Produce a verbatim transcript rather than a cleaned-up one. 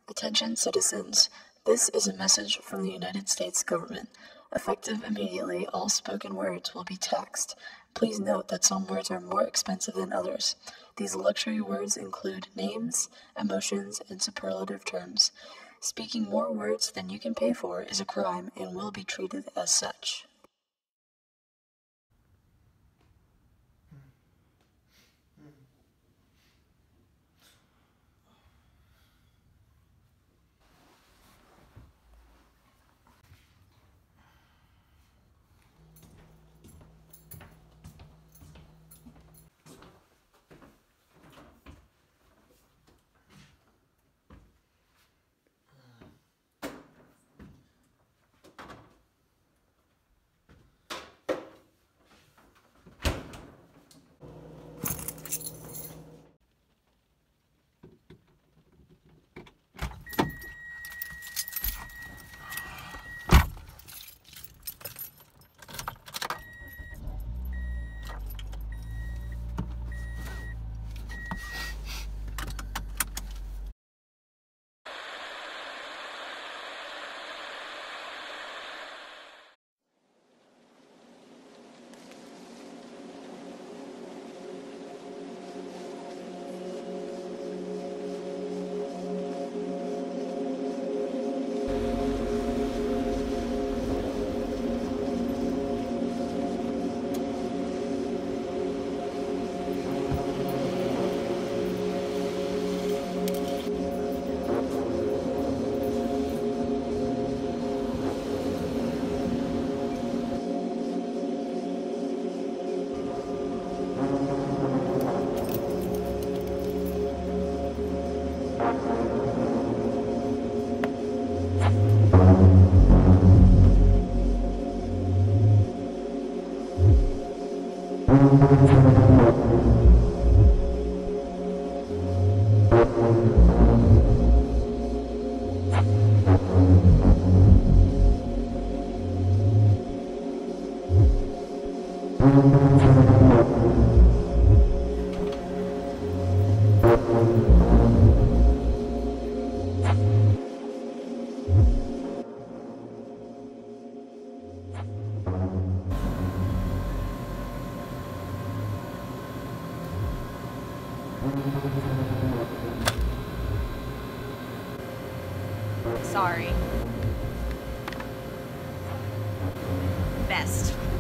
Attention citizens, this is a message from the United States government. Effective immediately, all spoken words will be taxed. Please note that some words are more expensive than others. These luxury words include names, emotions, and superlative terms. Speaking more words than you can pay for is a crime and will be treated as such. Sorry. Best.